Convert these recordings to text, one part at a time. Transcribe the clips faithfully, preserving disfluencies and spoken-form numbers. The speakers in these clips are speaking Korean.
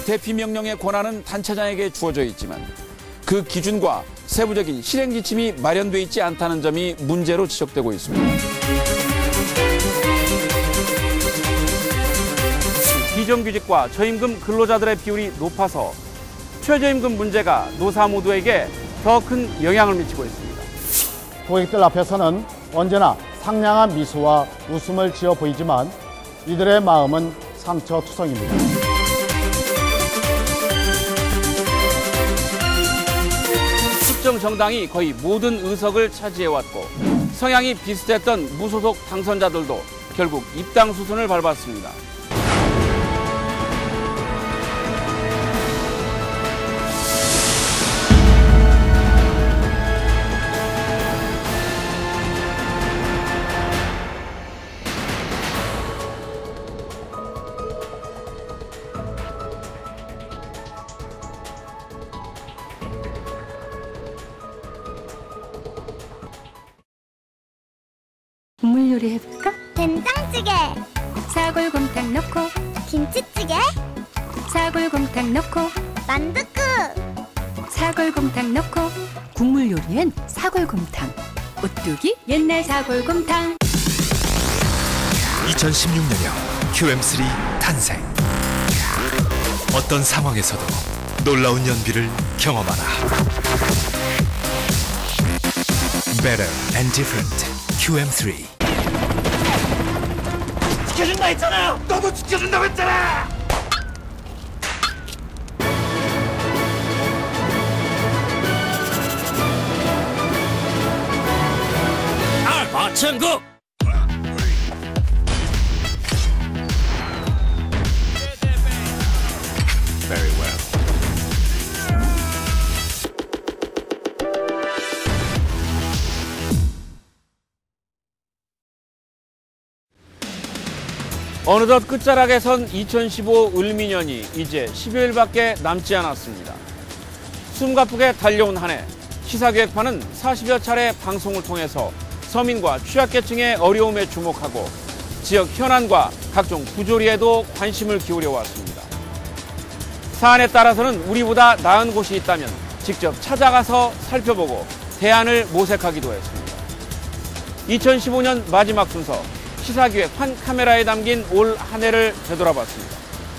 대피명령의 권한은 단체장에게 주어져 있지만 그 기준과 세부적인 실행 지침이 마련돼 있지 않다는 점이 문제로 지적되고 있습니다. 비정규직과 저임금 근로자들의 비율이 높아서 최저임금 문제가 노사 모두에게 더 큰 영향을 미치고 있습니다. 고객들 앞에서는 언제나 상냥한 미소와 웃음을 지어 보이지만 이들의 마음은 상처투성입니다. 특정 정당이 거의 모든 의석을 차지해왔고 성향이 비슷했던 무소속 당선자들도 결국 입당 수순을 밟았습니다. 국물 요리 해볼까? 된장찌개, 사골곰탕 넣고 김치찌개, 사골곰탕 넣고 만두국, 사골곰탕 넣고 국물 요리엔 사골곰탕, 오뚜기 옛날 사골곰탕. 이천십육 년형 큐엠쓰리 탄생. 어떤 상황에서도 놀라운 연비를 경험하라. Better and different 큐엠쓰리. 지켜준다 했잖아요. 너도 지켜준다고 했잖아. 알바 천국. Very well. 어느덧 끝자락에 선 이천십오 을미년이 이제 십여일밖에 남지 않았습니다. 숨가쁘게 달려온 한 해, 시사기획판은 사십여 차례 방송을 통해서 서민과 취약계층의 어려움에 주목하고 지역 현안과 각종 부조리에도 관심을 기울여 왔습니다. 사안에 따라서는 우리보다 나은 곳이 있다면 직접 찾아가서 살펴보고 대안을 모색하기도 했습니다. 이천십오 년 마지막 순서, 시사기획 한 카메라에 담긴 올 한 해를 되돌아봤습니다.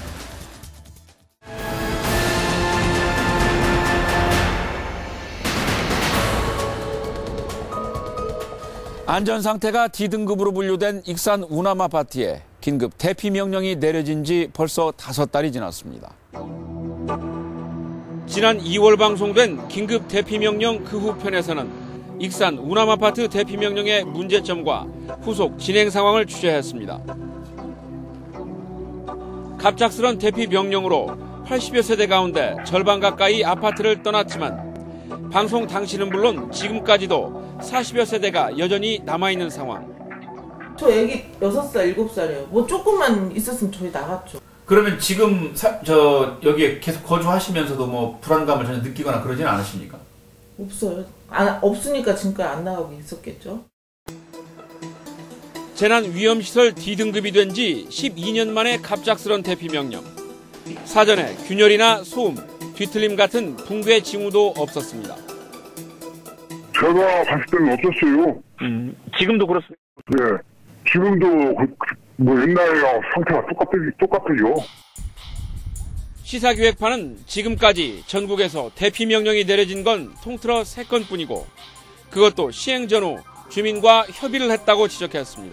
안전상태가 D등급으로 분류된 익산 운암아파트에 긴급 대피명령이 내려진 지 벌써 다섯 달이 지났습니다. 지난 이월 방송된 긴급 대피명령 그 후 편에서는 익산 운암아파트 대피명령의 문제점과 후속 진행 상황을 취재했습니다. 갑작스런 대피명령으로 팔십여 세대 가운데 절반 가까이 아파트를 떠났지만 방송 당시는 물론 지금까지도 사십여 세대가 여전히 남아있는 상황. 저 애기 여섯 살, 일곱 살이에요. 뭐 조금만 있었으면 저희 나갔죠. 그러면 지금 사, 저 여기에 계속 거주하시면서도 뭐 불안감을 전혀 느끼거나 그러진 않으십니까? 없어요. 안, 없으니까 지금까지 안 나가고 있었겠죠. 재난위험시설 D등급이 된 지 십이 년 만에 갑작스런 대피명령. 사전에 균열이나 소음, 뒤틀림 같은 붕괴 징후도 없었습니다. 제가 갔을 때는 없었어요. 음, 지금도 그렇습니다. 네, 지금도 뭐 옛날이랑 상태가 똑같, 똑같아요. 시사기획판은 지금까지 전국에서 대피명령이 내려진 건 통틀어 세 건뿐이고 그것도 시행 전후 주민과 협의를 했다고 지적했습니다.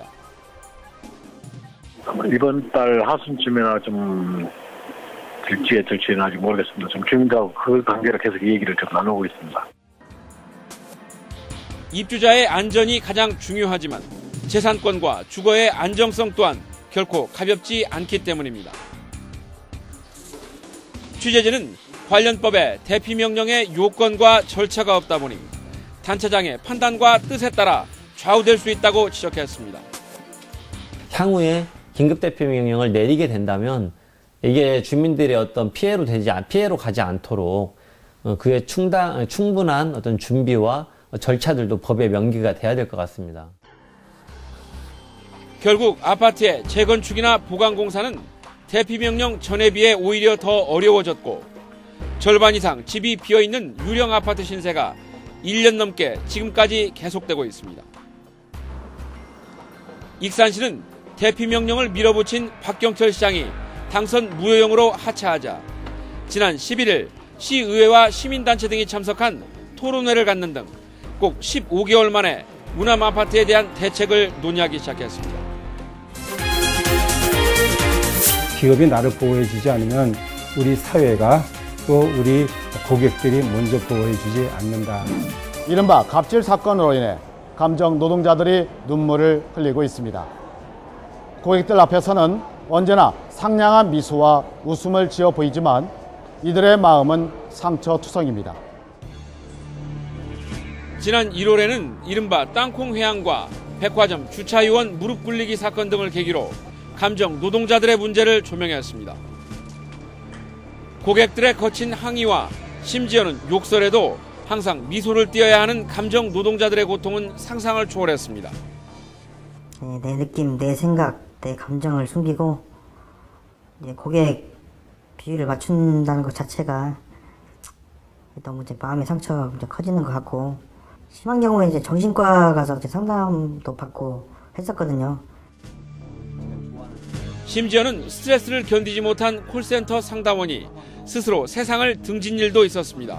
이번 달 하순쯤이나 좀 될지에 될지는 아직 모르겠습니다. 좀 주민과 그 관계로 계속 얘기를 좀 나누고 있습니다. 입주자의 안전이 가장 중요하지만 재산권과 주거의 안정성 또한 결코 가볍지 않기 때문입니다. 취재진은 관련 법에 대피명령의 요건과 절차가 없다 보니 단체장의 판단과 뜻에 따라 좌우될 수 있다고 지적했습니다. 향후에 긴급 대피명령을 내리게 된다면 이게 주민들의 어떤 피해로 되지 피해로 가지 않도록 그에 충당, 충분한 어떤 준비와 절차들도 법에 명기가 돼야 될 것 같습니다. 결국 아파트의 재건축이나 보강공사는 대피명령 전에 비해 오히려 더 어려워졌고 절반 이상 집이 비어있는 유령 아파트 신세가 일 년 넘게 지금까지 계속되고 있습니다. 익산시는 대피명령을 밀어붙인 박경철 시장이 당선 무효형으로 하차하자 지난 십일 일 시의회와 시민단체 등이 참석한 토론회를 갖는 등 꼭 십오 개월 만에 무남 아파트에 대한 대책을 논의하기 시작했습니다. 기업이 나를 보호해주지 않으면 우리 사회가 또 우리 고객들이 먼저 보호해주지 않는다. 이른바 갑질 사건으로 인해 감정 노동자들이 눈물을 흘리고 있습니다. 고객들 앞에서는 언제나 상냥한 미소와 웃음을 지어 보이지만 이들의 마음은 상처투성입니다. 지난 일월에는 이른바 땅콩 회항과 백화점 주차요원 무릎 꿇리기 사건 등을 계기로 감정 노동자들의 문제를 조명했습니다. 고객들의 거친 항의와 심지어는 욕설에도 항상 미소를 띄어야 하는 감정 노동자들의 고통은 상상을 초월했습니다. 내 느낌, 내 생각, 내 감정을 숨기고 이제 고객 비율을 맞춘다는 것 자체가 너무 이제 마음의 상처가 커지는 것 같고, 심한 경우에 이제 정신과 가서 이제 상담도 받고 했었거든요. 심지어는 스트레스를 견디지 못한 콜센터 상담원이 스스로 세상을 등진 일도 있었습니다.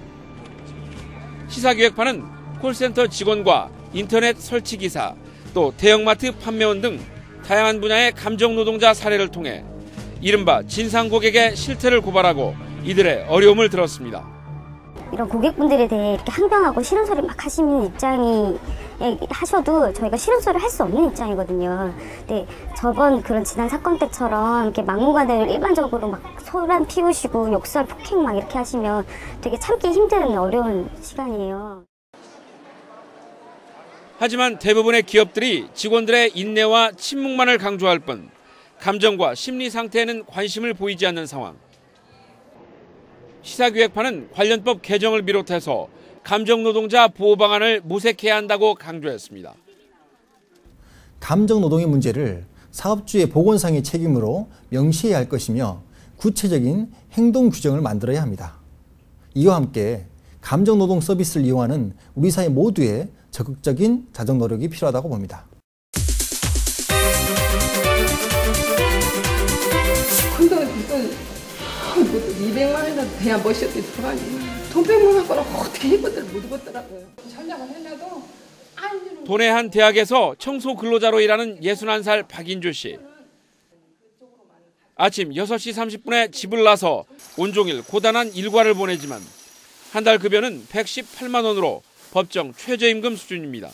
시사기획파는 콜센터 직원과 인터넷 설치기사, 또 대형마트 판매원 등 다양한 분야의 감정노동자 사례를 통해 이른바 진상고객의 실태를 고발하고 이들의 어려움을 들었습니다. 이런 고객분들에 대해 이렇게 항변하고 싫은 소리 막 하시는 입장이 하셔도 저희가 싫은 소리를 할 수 없는 입장이거든요. 근데 저번 그런 지난 사건 때처럼 이렇게 막무가내로 일반적으로 막 소란 피우시고 욕설, 폭행 막 이렇게 하시면 되게 참기 힘든 어려운 시간이에요. 하지만 대부분의 기업들이 직원들의 인내와 침묵만을 강조할 뿐 감정과 심리 상태에는 관심을 보이지 않는 상황. 시사기획파는 관련법 개정을 비롯해서 감정노동자 보호 방안을 모색해야 한다고 강조했습니다. 감정노동의 문제를 사업주의 보건상의 책임으로 명시해야 할 것이며 구체적인 행동 규정을 만들어야 합니다. 이와 함께 감정노동 서비스를 이용하는 우리 사회 모두의 적극적인 자정 노력이 필요하다고 봅니다. 이백만 원이라도 돼야 멋있게 들어가니 돈 백만 원 갖고는 어떻게 이것들 못 입었더라고요. 전략을 해놔도 도내 한 대학에서 청소 근로자로 일하는 예순한 살 박인주 씨. 아침 여섯 시 삼십 분에 집을 나서 온종일 고단한 일과를 보내지만 한 달 급여는 백십팔만 원으로 법정 최저임금 수준입니다.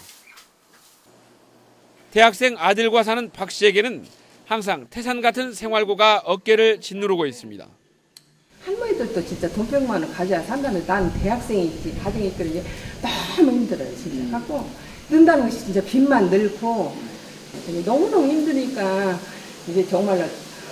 대학생 아들과 사는 박 씨에게는 항상 태산 같은 생활고가 어깨를 짓누르고 있습니다. 할머니들도 진짜 돈 백만 원 가져야 산다는데 난 대학생이 있지, 가정이 있거든요. 너무 힘들어요, 진짜. 갖고 는다는 것이 진짜 빚만 늘고 너무너무 힘드니까 이제 정말로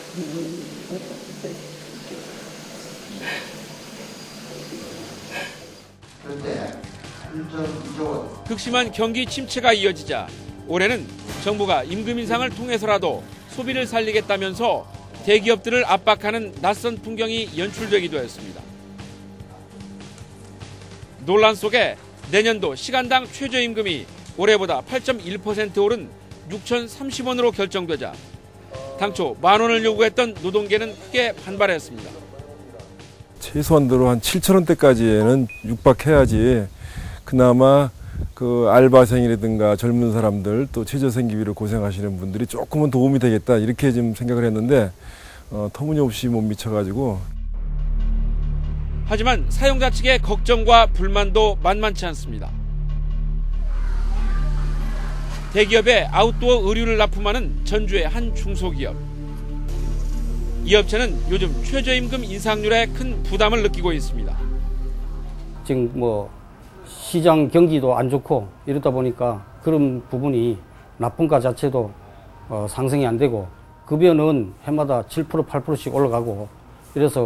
극심한 경기 침체가 이어지자 올해는 정부가 임금 인상을 통해서라도 소비를 살리겠다면서 대기업들을 압박하는 낯선 풍경이 연출되기도 했습니다. 논란 속에 내년도 시간당 최저임금이 올해보다 팔 점 일 퍼센트 오른 육천삼십 원으로 결정되자 당초 만 원을 요구했던 노동계는 크게 반발했습니다. 최소한도로 한 칠천 원대까지는 육박해야지 그나마 그 알바생이라든가 젊은 사람들 또 최저생계비로 고생하시는 분들이 조금은 도움이 되겠다 이렇게 좀 생각을 했는데 어, 터무니없이 못 미쳐가지고. 하지만 사용자 측의 걱정과 불만도 만만치 않습니다. 대기업에 아웃도어 의류를 납품하는 전주의 한 중소기업. 이 업체는 요즘 최저임금 인상률에 큰 부담을 느끼고 있습니다. 지금 뭐 시장 경기도 안 좋고 이러다 보니까 그런 부분이 납품가 자체도 어, 상승이 안 되고 급여는 해마다 칠 퍼센트 팔 퍼센트씩 올라가고 이래서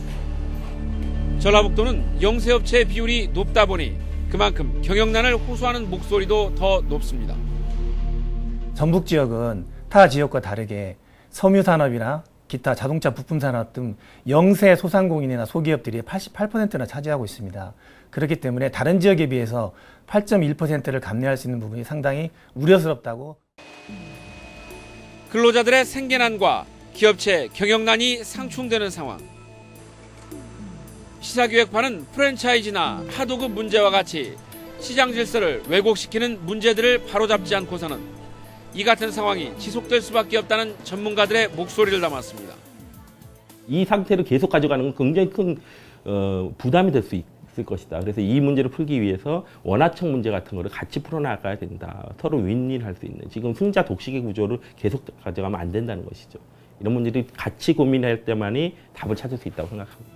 전라북도는 영세업체 비율이 높다 보니 그만큼 경영난을 호소하는 목소리도 더 높습니다. 전북 지역은 타 지역과 다르게 섬유산업이나 기타 자동차 부품 산업 등 영세 소상공인이나 소기업들이 팔십팔 퍼센트나 차지하고 있습니다. 그렇기 때문에 다른 지역에 비해서 팔 점 일 퍼센트를 감내할 수 있는 부분이 상당히 우려스럽다고. 근로자들의 생계난과 기업체 경영난이 상충되는 상황. 시사기획파는 프랜차이즈나 하도급 문제와 같이 시장 질서를 왜곡시키는 문제들을 바로잡지 않고서는 이 같은 상황이 지속될 수밖에 없다는 전문가들의 목소리를 담았습니다. 이 상태를 계속 가져가는 건 굉장히 큰 어, 부담이 될 수 있을 것이다. 그래서 이 문제를 풀기 위해서 원하청 문제 같은 거를 같이 풀어나가야 된다. 서로 윈윈할 수 있는. 지금 승자 독식의 구조를 계속 가져가면 안 된다는 것이죠. 이런 문제들이 같이 고민할 때만이 답을 찾을 수 있다고 생각합니다.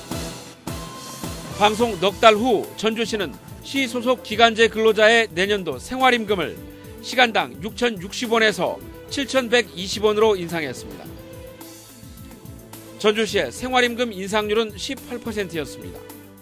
방송 넉 달 후 전주시는 시 소속 기간제 근로자의 내년도 생활임금을 시간당 육천육십 원에서 칠천백이십 원으로 인상했습니다. 전주시의 생활임금 인상률은 십팔 퍼센트였습니다.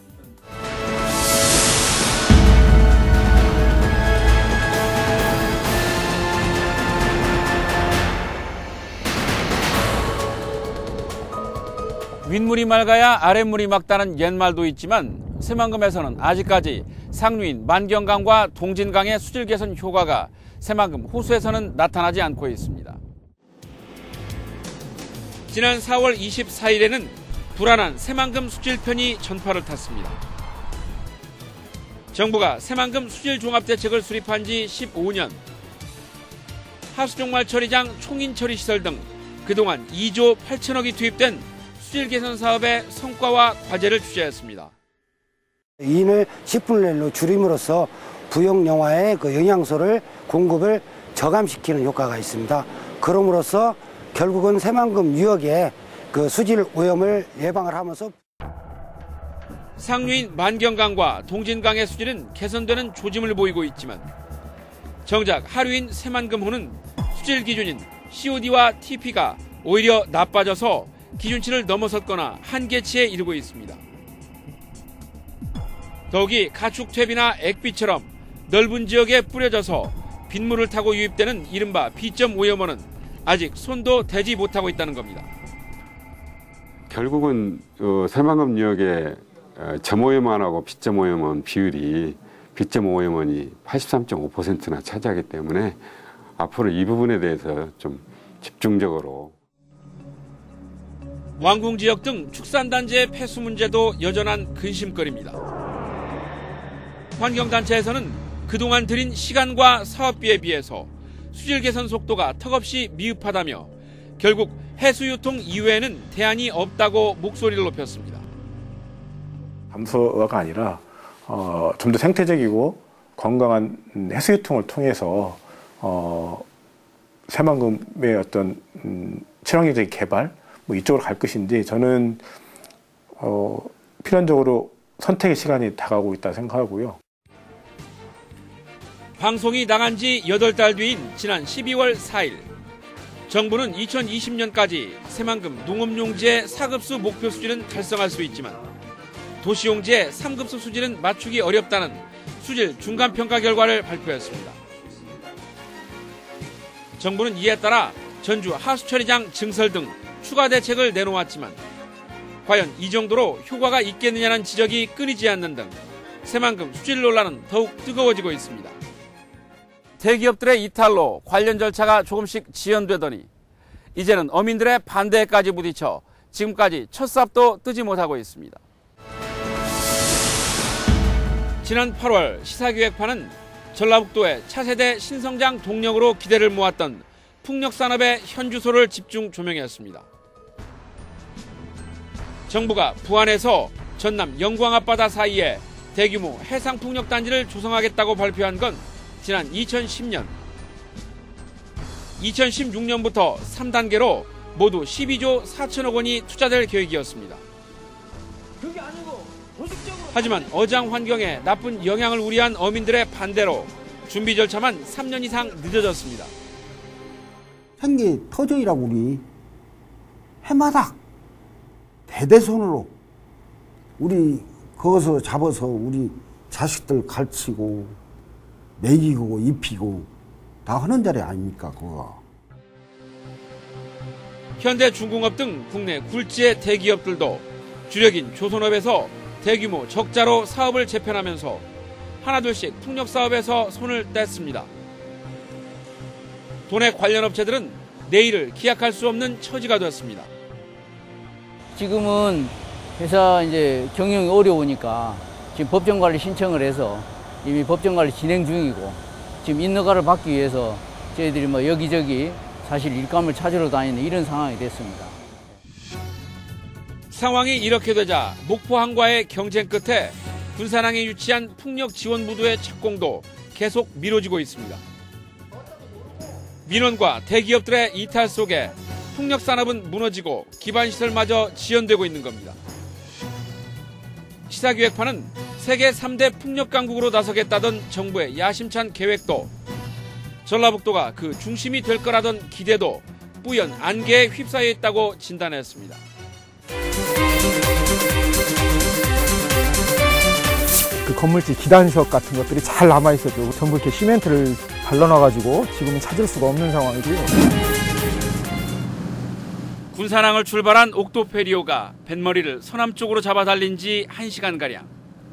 윗물이 맑아야 아랫물이 맑다는 옛말도 있지만 새만금에서는 아직까지 상류인 만경강과 동진강의 수질 개선 효과가 새만금 호수에서는 나타나지 않고 있습니다. 지난 사월 이십사일에는 불안한 새만금 수질편이 전파를 탔습니다. 정부가 새만금 수질 종합대책을 수립한 지 십오 년, 하수종말 처리장 총인 처리 시설 등 그동안 이조 팔천억이 투입된 수질 개선 사업의 성과와 과제를 취재했습니다. 이인을 십분의 일로 줄임으로써 부용 영화의 그 영양소를 공급을 저감시키는 효과가 있습니다. 그럼으로써 결국은 새만금 유역의 그 수질 오염을 예방을 하면서 상류인 만경강과 동진강의 수질은 개선되는 조짐을 보이고 있지만 정작 하류인 새만금호는 수질 기준인 씨오디와 티피가 오히려 나빠져서 기준치를 넘어섰거나 한계치에 이르고 있습니다. 더욱이 가축퇴비나 액비처럼 넓은 지역에 뿌려져서 빗물을 타고 유입되는 이른바 비점 오염원은 아직 손도 대지 못하고 있다는 겁니다. 결국은 어, 새만금 유역의 점오염원하고 비점 오염원 비율이 비점 오염원이 팔십삼 점 오 퍼센트나 차지하기 때문에 앞으로 이 부분에 대해서 좀 집중적으로 왕궁 지역 등 축산단지의 폐수 문제도 여전한 근심거리입니다. 환경단체에서는 그동안 들인 시간과 사업비에 비해서 수질 개선 속도가 턱없이 미흡하다며 결국 해수유통 이외에는 대안이 없다고 목소리를 높였습니다. 감소가 아니라 어, 좀 더 생태적이고 건강한 해수유통을 통해서 어, 새만금의 어떤 음, 친환경적인 개발 뭐 이쪽으로 갈 것인지 저는 어, 필연적으로 선택의 시간이 다가오고 있다 생각하고요. 방송이 나간 지 여덟 달 뒤인 지난 십이월 사일 정부는 이천이십 년까지 새만금 농업용지의 사급수 목표 수질은 달성할 수 있지만 도시용지의 삼급수 수질은 맞추기 어렵다는 수질 중간평가 결과를 발표했습니다. 정부는 이에 따라 전주 하수처리장 증설 등 추가 대책을 내놓았지만 과연 이 정도로 효과가 있겠느냐는 지적이 끊이지 않는 등 새만금 수질 논란은 더욱 뜨거워지고 있습니다. 대기업들의 이탈로 관련 절차가 조금씩 지연되더니 이제는 어민들의 반대까지 부딪혀 지금까지 첫 삽도 뜨지 못하고 있습니다. 지난 팔월 시사기획파는 전라북도의 차세대 신성장 동력으로 기대를 모았던 풍력산업의 현주소를 집중 조명했습니다. 정부가 부안에서 전남 영광 앞바다 사이에 대규모 해상풍력단지를 조성하겠다고 발표한 건 지난 이천십 년. 이천십육 년부터 삼 단계로 모두 십이조 사천억 원이 투자될 계획이었습니다. 그게 아니고 조직적으로 하지만 어장 환경에 나쁜 영향을 우려한 어민들의 반대로 준비 절차만 삼 년 이상 늦어졌습니다. 생계 터전이라고 우리 해마다 대대손으로 우리 거기서 잡아서 우리 자식들 가르치고 먹이고 입히고 다 하는 자리 아닙니까 그거. 현대중공업 등 국내 굴지의 대기업들도 주력인 조선업에서 대규모 적자로 사업을 재편하면서 하나둘씩 풍력사업에서 손을 뗐습니다. 도내 관련 업체들은 내일을 기약할 수 없는 처지가 됐습니다. 지금은 회사 이제 경영이 어려우니까 지금 법정관리 신청을 해서 이미 법정관리 진행 중이고, 지금 인허가를 받기 위해서 저희들이 뭐 여기저기 사실 일감을 찾으러 다니는 이런 상황이 됐습니다. 상황이 이렇게 되자 목포항과의 경쟁 끝에 군산항에 위치한 풍력지원부두의 착공도 계속 미뤄지고 있습니다. 민원과 대기업들의 이탈 속에 풍력산업은 무너지고 기반시설마저 지연되고 있는 겁니다. 시사기획파는 세계 삼 대 풍력강국으로 나서겠다던 정부의 야심찬 계획도, 전라북도가 그 중심이 될 거라던 기대도 뿌연 안개에 휩싸여 있다고 진단했습니다. 그 건물지 기단석 같은 것들이 잘 남아있어도 전부 이렇게 시멘트를 발라놔가지고 지금은 찾을 수가 없는 상황이고요. 군산항을 출발한 옥토페리오가 뱃머리를 서남쪽으로 잡아 달린 지 한 시간가량.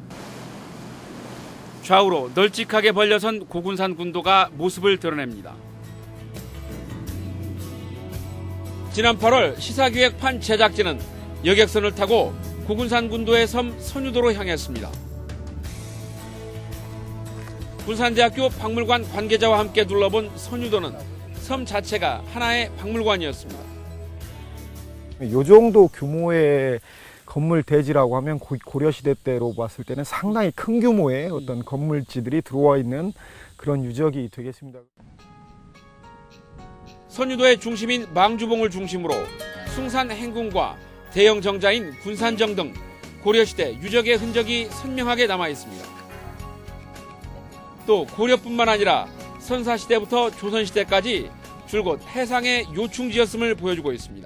좌우로 널찍하게 벌려선 고군산 군도가 모습을 드러냅니다. 지난 팔월 시사기획판 제작진은 여객선을 타고 고군산 군도의 섬 선유도로 향했습니다. 군산대학교 박물관 관계자와 함께 둘러본 선유도는 섬 자체가 하나의 박물관이었습니다. 이 정도 규모의 건물 대지라고 하면 고려시대 때로 봤을 때는 상당히 큰 규모의 어떤 건물지들이 들어와 있는 그런 유적이 되겠습니다. 선유도의 중심인 망주봉을 중심으로 숭산 행궁과 대형 정자인 군산정 등 고려시대 유적의 흔적이 선명하게 남아 있습니다. 또 고려뿐만 아니라 선사시대부터 조선시대까지 줄곧 해상의 요충지였음을 보여주고 있습니다.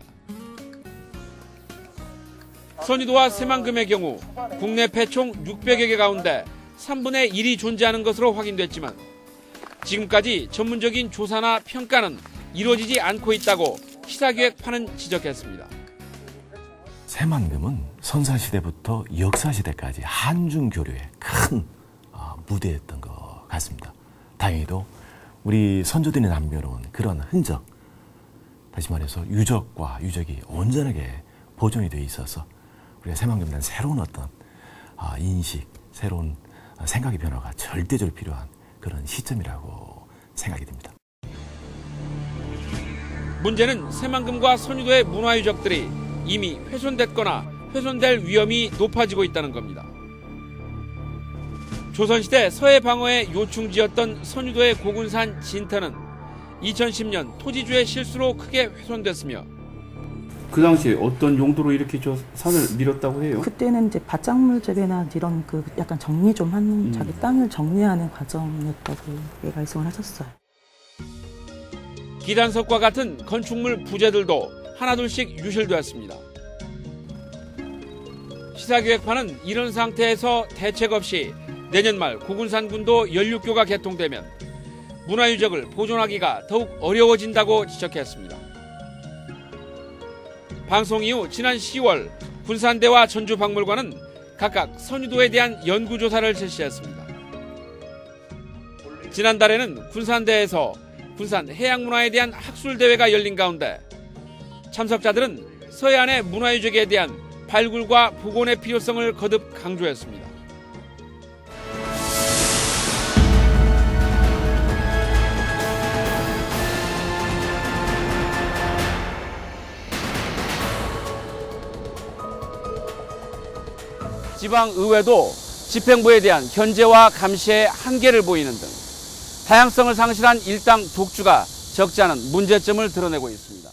선유도와 새만금의 경우 국내 폐총 육백여 개 가운데 삼분의 일이 존재하는 것으로 확인됐지만 지금까지 전문적인 조사나 평가는 이루어지지 않고 있다고 시사기획판은 지적했습니다. 새만금은 선사시대부터 역사시대까지 한중교류의 큰 무대였던 것 같습니다. 다행히도 우리 선조들이 남겨놓은 그런 흔적, 다시 말해서 유적과 유적이 온전하게 보존이 되어 있어서 우리가 새만금에 대한 새로운 어떤 인식, 새로운 생각의 변화가 절대적으로 필요한 그런 시점이라고 생각이 듭니다. 문제는 새만금과 선유도의 문화유적들이 이미 훼손됐거나 훼손될 위험이 높아지고 있다는 겁니다. 조선시대 서해 방어의 요충지였던 선유도의 고군산 진터는 이천십 년 토지주의 실수로 크게 훼손됐으며 그 당시에 어떤 용도로 이렇게 저 산을 밀었다고 해요? 그때는 이제 바짝물 재배나 이런 그 약간 정리 좀 하는 음. 자기 땅을 정리하는 과정이었다고 말씀을 하셨어요. 기단석과 같은 건축물 부재들도 하나둘씩 유실되었습니다. 시사기획판은 이런 상태에서 대책 없이 내년 말 고군산 군도 연륙교가 개통되면 문화유적을 보존하기가 더욱 어려워진다고 지적했습니다. 방송 이후 지난 시월 군산대와 전주박물관은 각각 선유도에 대한 연구조사를 실시했습니다. 지난달에는 군산대에서 군산 해양문화에 대한 학술대회가 열린 가운데 참석자들은 서해안의 문화유적에 대한 발굴과 복원의 필요성을 거듭 강조했습니다. 지방의회도 집행부에 대한 견제와 감시에 한계를 보이는 등 다양성을 상실한 일당 독주가 적지 않은 문제점을 드러내고 있습니다.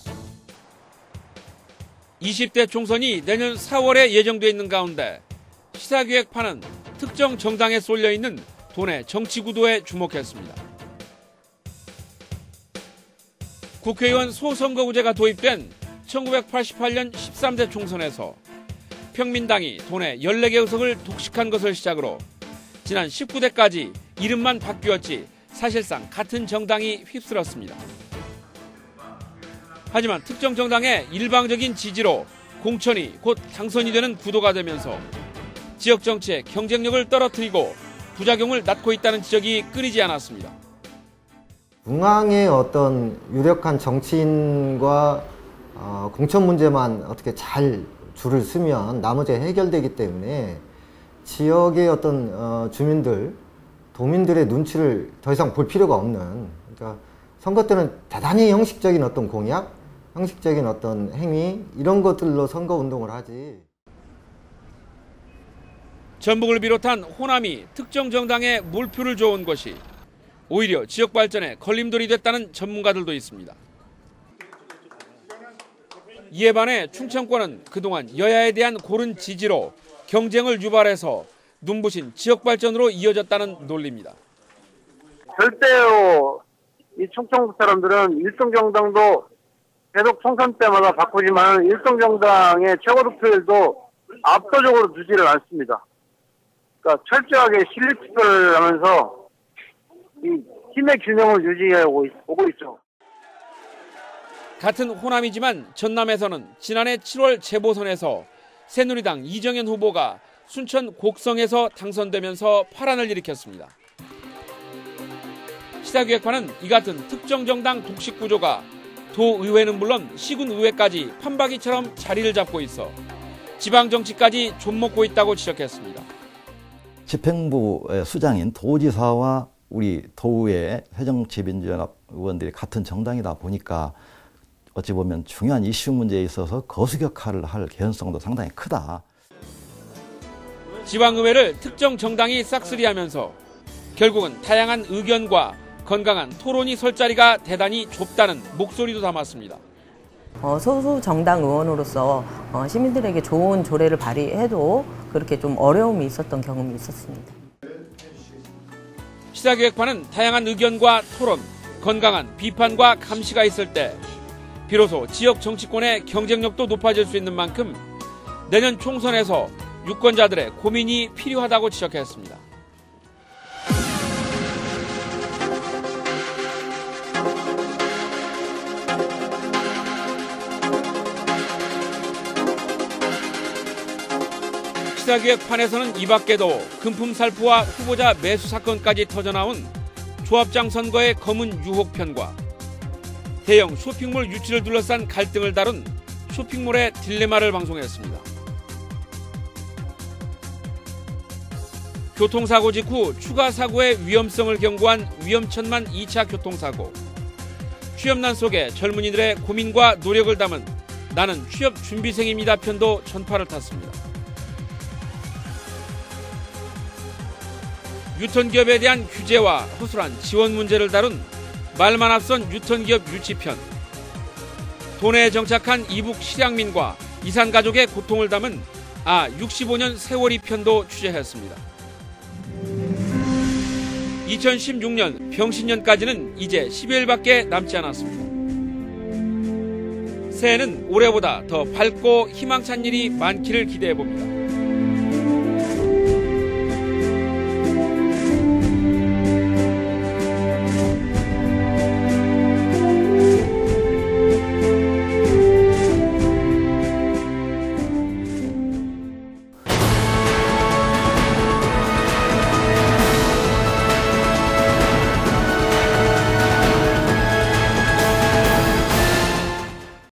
이십 대 총선이 내년 사월에 예정돼 있는 가운데 시사기획판은 특정 정당에 쏠려있는 도내 정치구도에 주목했습니다. 국회의원 소선거구제가 도입된 천구백팔십팔 년 십삼 대 총선에서 평민당이 도내 열네 개 의석을 독식한 것을 시작으로 지난 십구 대까지 이름만 바뀌었지 사실상 같은 정당이 휩쓸었습니다. 하지만 특정 정당의 일방적인 지지로 공천이 곧 당선이 되는 구도가 되면서 지역 정치의 경쟁력을 떨어뜨리고 부작용을 낳고 있다는 지적이 끊이지 않았습니다. 중앙의 어떤 유력한 정치인과 어, 공천 문제만 어떻게 잘 줄을 쓰면 나머지 해결되기 때문에 지역의 어떤 어, 주민들, 도민들의 눈치를 더 이상 볼 필요가 없는, 그러니까 선거 때는 대단히 형식적인 어떤 공약, 형식적인 어떤 행위 이런 것들로 선거 운동을 하지. 전북을 비롯한 호남이 특정 정당에 몰표를 줘온 것이 오히려 지역 발전에 걸림돌이 됐다는 전문가들도 있습니다. 이에 반해 충청권은 그동안 여야에 대한 고른 지지로 경쟁을 유발해서 눈부신 지역 발전으로 이어졌다는 논리입니다. 절대로 이 충청도 사람들은 일정 정당도 계속 총선 때마다 바꾸지만 일정 정당의 최고 득표율도 압도적으로 주지를 않습니다. 그러니까 철저하게 실리 투표를 하면서 이 힘의 균형을 유지하고 오고 있죠. 같은 호남이지만 전남에서는 지난해 칠월 재보선에서 새누리당 이정현 후보가 순천 곡성에서 당선되면서 파란을 일으켰습니다. 시사기획파는 이 같은 특정 정당 독식 구조가 도의회는 물론 시군의회까지 판박이처럼 자리를 잡고 있어 지방정치까지 좀먹고 있다고 지적했습니다. 집행부의 수장인 도지사와 우리 도의회 새정치민주연합 의원들이 같은 정당이다 보니까 어찌 보면 중요한 이슈 문제에 있어서 거수 격화를 할 개연성도 상당히 크다. 지방의회를 특정 정당이 싹쓸이하면서 결국은 다양한 의견과 건강한 토론이 설 자리가 대단히 좁다는 목소리도 담았습니다. 어, 소수 정당 의원으로서 어, 시민들에게 좋은 조례를 발의해도 그렇게 좀 어려움이 있었던 경험이 있었습니다. 시사기획파는 다양한 의견과 토론, 건강한 비판과 감시가 있을 때 비로소 지역 정치권의 경쟁력도 높아질 수 있는 만큼 내년 총선에서 유권자들의 고민이 필요하다고 지적했습니다. 시사기획판에서는 이 밖에도 금품 살포와 후보자 매수 사건까지 터져나온 조합장 선거의 검은 유혹편과 대형 쇼핑몰 유치를 둘러싼 갈등을 다룬 쇼핑몰의 딜레마를 방송했습니다. 교통사고 직후 추가 사고의 위험성을 경고한 위험천만 이 차 교통사고, 취업난 속에 젊은이들의 고민과 노력을 담은 나는 취업 준비생입니다 편도 전파를 탔습니다. 유턴기업에 대한 규제와 허술한 지원 문제를 다룬 말만 앞선 유턴기업 유치편, 도내에 정착한 이북 실향민과 이산가족의 고통을 담은 아 육십오 년 세월이 편도 취재했습니다. 이천십육 년 병신년까지는 이제 십여일밖에 남지 않았습니다. 새해는 올해보다 더 밝고 희망찬 일이 많기를 기대해봅니다.